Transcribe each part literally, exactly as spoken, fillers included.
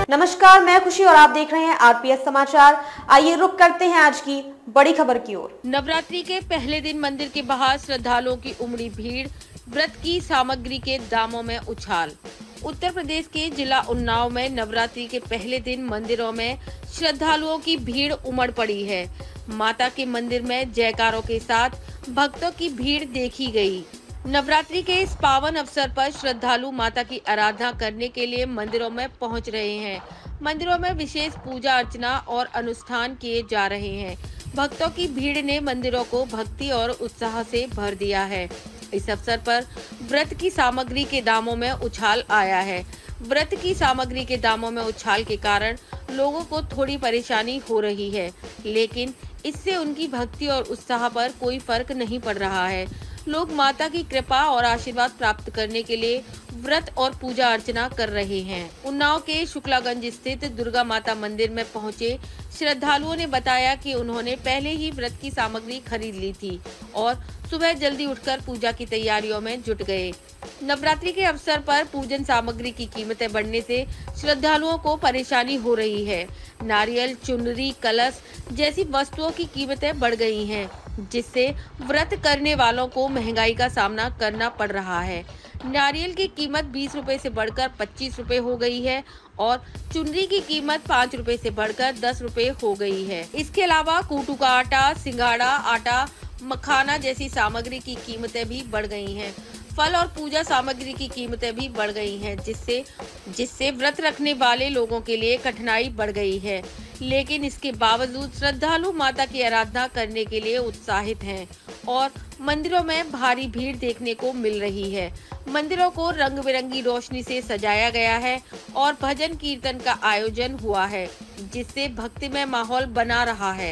नमस्कार, मैं खुशी और आप देख रहे हैं आरपीएस समाचार। आइए रुक करते हैं आज की बड़ी खबर की ओर। नवरात्रि के पहले दिन मंदिर के बाहर श्रद्धालुओं की उमड़ी भीड़, व्रत की सामग्री के दामों में उछाल। उत्तर प्रदेश के जिला उन्नाव में नवरात्रि के पहले दिन मंदिरों में श्रद्धालुओं की भीड़ उमड़ पड़ी है। माता के मंदिर में जयकारों के साथ भक्तों की भीड़ देखी गई। नवरात्रि के इस पावन अवसर पर श्रद्धालु माता की आराधना करने के लिए मंदिरों में पहुंच रहे हैं। मंदिरों में विशेष पूजा अर्चना और अनुष्ठान किए जा रहे हैं। भक्तों की भीड़ ने मंदिरों को भक्ति और उत्साह से भर दिया है। इस अवसर पर व्रत की सामग्री के दामों में उछाल आया है। व्रत की सामग्री के दामों में उछाल के कारण लोगों को थोड़ी परेशानी हो रही है, लेकिन इससे उनकी भक्ति और उत्साह पर कोई फर्क नहीं पड़ रहा है। लोग माता की कृपा और आशीर्वाद प्राप्त करने के लिए व्रत और पूजा अर्चना कर रहे हैं। उन्नाव के शुक्लागंज स्थित दुर्गा माता मंदिर में पहुंचे श्रद्धालुओं ने बताया कि उन्होंने पहले ही व्रत की सामग्री खरीद ली थी और सुबह जल्दी उठकर पूजा की तैयारियों में जुट गए। नवरात्रि के अवसर पर पूजन सामग्री की कीमतें बढ़ने से श्रद्धालुओं को परेशानी हो रही है। नारियल, चुनरी, कलश जैसी वस्तुओं की कीमतें बढ़ गई हैं, जिससे व्रत करने वालों को महंगाई का सामना करना पड़ रहा है। नारियल की कीमत बीस रुपए से बढ़कर पच्चीस रुपए हो गई है और चुनरी की कीमत पाँच रुपए से बढ़कर दस रुपए हो गई है। इसके अलावा कूटू का आटा, सिंगाड़ा आटा, मखाना जैसी सामग्री की कीमतें भी बढ़ गई हैं। फल और पूजा सामग्री की कीमतें भी बढ़ गई हैं, जिससे जिससे व्रत रखने वाले लोगों के लिए कठिनाई बढ़ गई है। लेकिन इसके बावजूद श्रद्धालु माता की आराधना करने के लिए उत्साहित हैं और मंदिरों में भारी भीड़ देखने को मिल रही है। मंदिरों को रंग बिरंगी रोशनी से सजाया गया है और भजन कीर्तन का आयोजन हुआ है, जिससे भक्तिमय माहौल बना रहा है।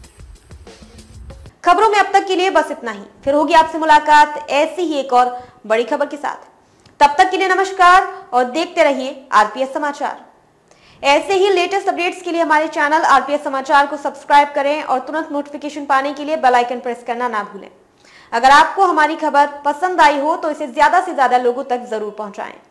खबरों में अब तक के लिए बस इतना ही। फिर होगी आपसे मुलाकात ऐसी ही एक और बड़ी खबर के साथ। तब तक के लिए नमस्कार और देखते रहिए आरपीएस समाचार। ऐसे ही लेटेस्ट अपडेट्स के लिए हमारे चैनल आरपीएस समाचार को सब्सक्राइब करें और तुरंत नोटिफिकेशन पाने के लिए बेल आइकन प्रेस करना ना भूलें। अगर आपको हमारी खबर पसंद आई हो तो इसे ज्यादा से ज्यादा लोगों तक जरूर पहुंचाएं।